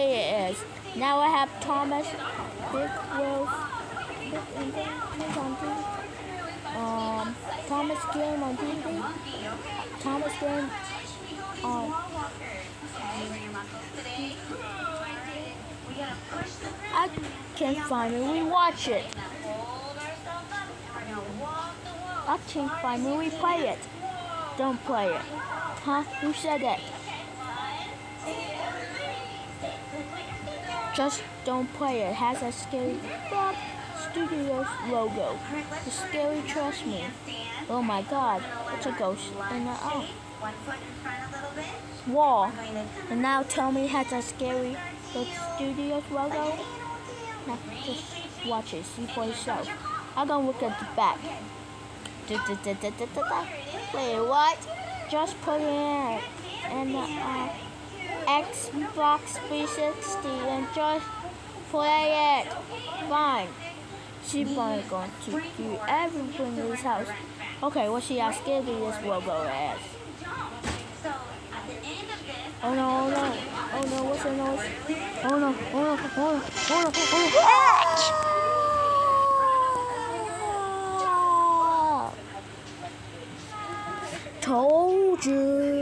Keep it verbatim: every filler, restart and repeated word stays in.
It is. Now I have Thomas, Big Wolf, Big Indian on T V. Um, Thomas game on T V. Thomas game on. I can't find it. We watch it. I can't find it. We play it. Don't play it. Huh? Who said that? Just don't play it. It has a scary Bob Studios logo. It's scary, trust me. Oh my god, it's a ghost in the oh. wall. And now tell me it has a scary Studios logo? Now just watch it, see for yourself. I'm gonna look at the back. Wait, what? Just put it in and uh, Xbox three sixty and just play it. Fine. She's probably going to do everything in this house. Okay, what she has scared me this logo as. Oh no, oh no, oh no, what's the noise? Oh no, oh no, oh no, oh no, oh no. Told you.